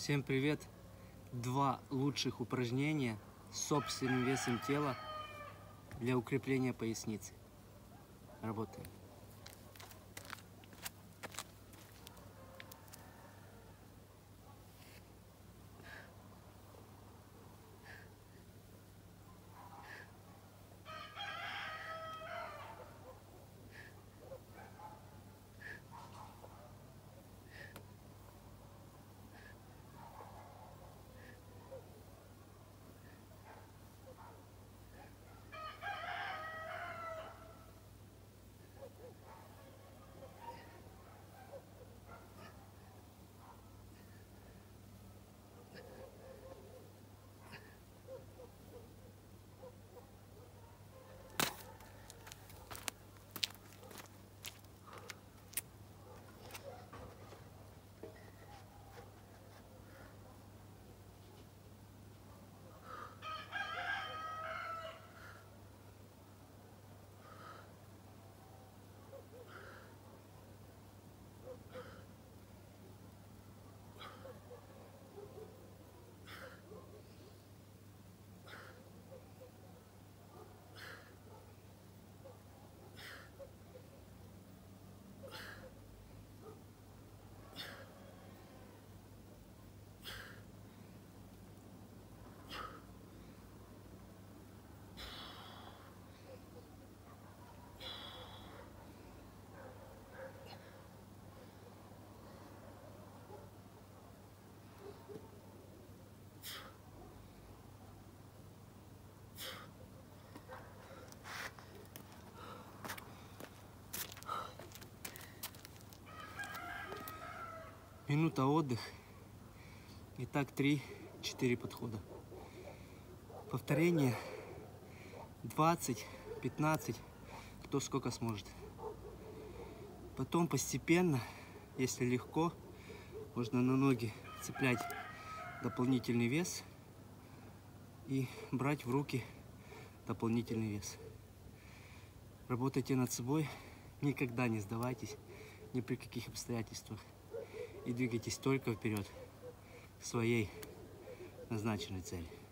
Всем привет! Два лучших упражнения с собственным весом тела для укрепления поясницы. Работаем. Минута отдых. И так 3-4 подхода. Повторение 20-15, кто сколько сможет. Потом постепенно, если легко, можно на ноги цеплять дополнительный вес и брать в руки дополнительный вес. Работайте над собой, никогда не сдавайтесь ни при каких обстоятельствах. И двигайтесь только вперед к своей назначенной цели.